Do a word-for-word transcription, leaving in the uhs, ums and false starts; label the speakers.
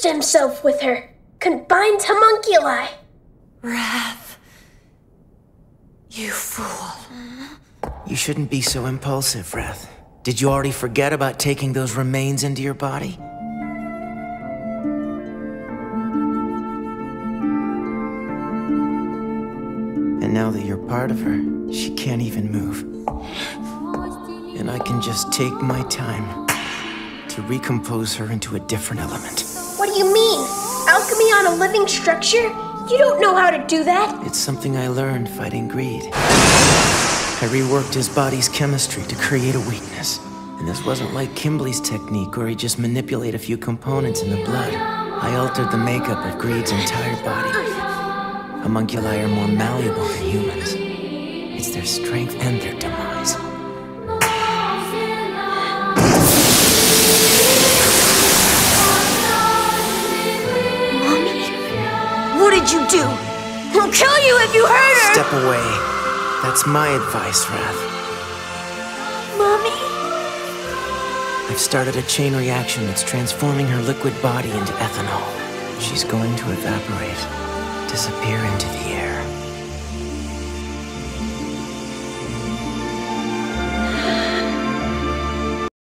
Speaker 1: merged himself with her, combined homunculi.
Speaker 2: Wrath. You fool.
Speaker 3: You shouldn't be so impulsive, Wrath. Did you already forget about taking those remains into your body? And now that you're part of her, she can't even move. And I can just take my time to recompose her into a different element.
Speaker 1: What do you mean? Alchemy on a living structure? You don't know how to do that.
Speaker 3: It's something I learned fighting greed. I reworked his body's chemistry to create a weakness. And this wasn't like Kimberly's technique where he just manipulate a few components in the blood. I altered the makeup of Greed's entire body. Homunculi are more malleable than humans. It's their strength and their demise.
Speaker 2: Mommy? What did you do? I'll kill you if you hurt her!
Speaker 3: Step away. That's my advice, Wrath.
Speaker 2: Mommy?
Speaker 3: I've started a chain reaction that's transforming her liquid body into ethanol. She's going to evaporate, disappear into the air.